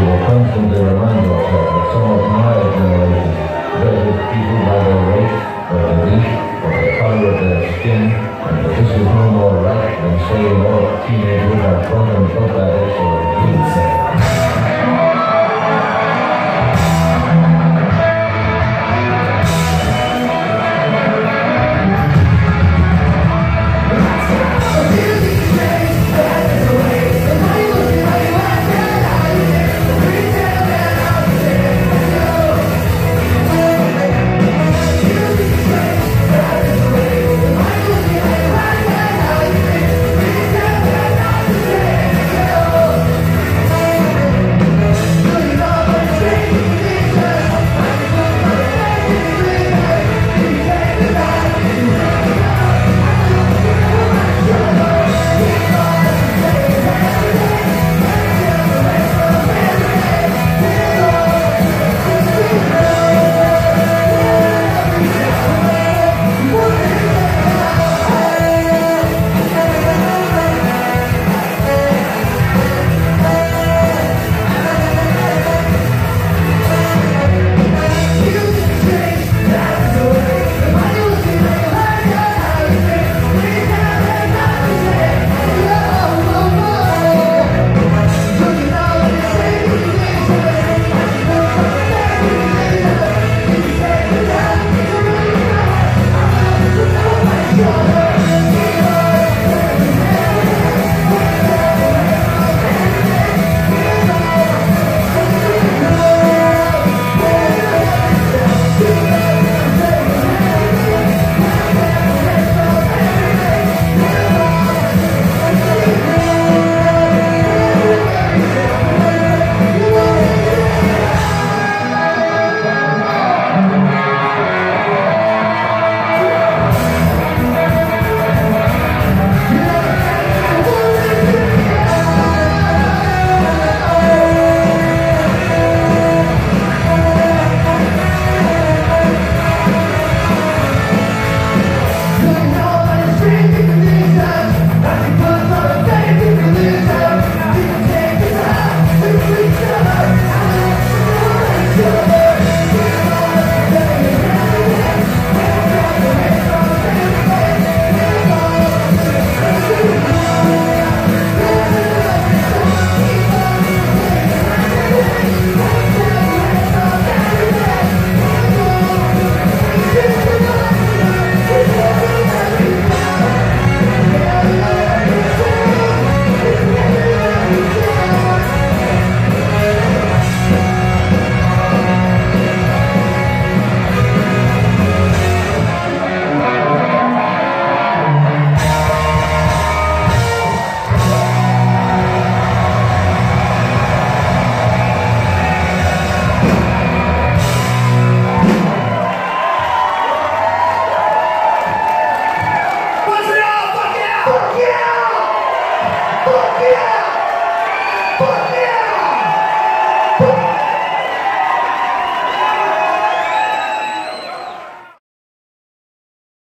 will constantly remind ourselves that some of my generation judges people by their race, or their beat, or the color of their skin, and that this is no more right than saying all teenagers are drunken dope addicts or pizza.